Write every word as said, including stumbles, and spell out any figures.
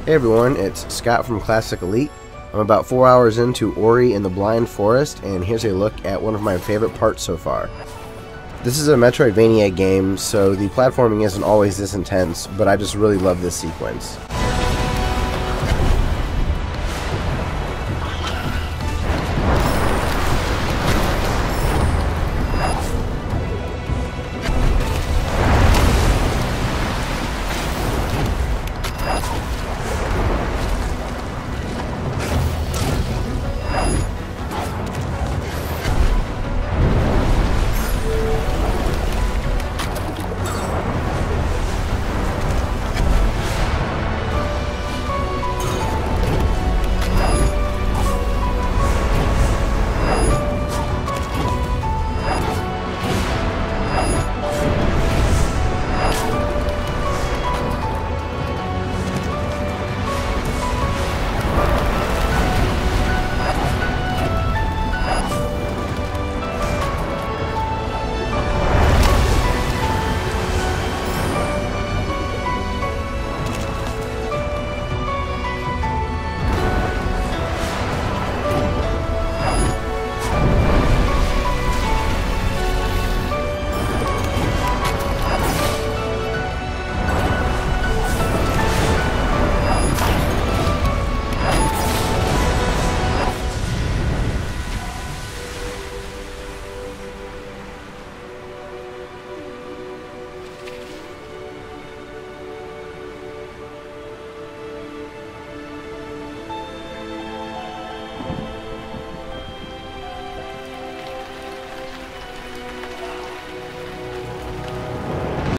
Hey everyone, it's Scott from Classic Elite. I'm about four hours into Ori and the Blind Forest, and here's a look at one of my favorite parts so far. This is a Metroidvania game, so the platforming isn't always this intense, but I just really love this sequence.